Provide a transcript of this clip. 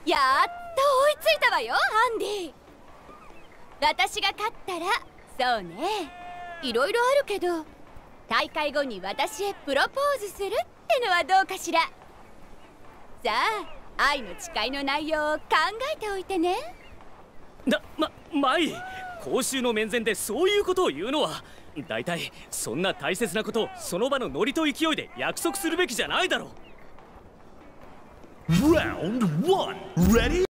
やっと追いついたわよ、アンディ。私が勝ったら、そうね、いろいろあるけど、大会後に私へプロポーズするってのはどうかしら。さあ、愛の誓いの内容を考えておいてね。 マイ、公衆の面前でそういうことを言うのは、だいたいそんな大切なことをその場のノリと勢いで約束するべきじゃないだろう。 Round 1 Ready?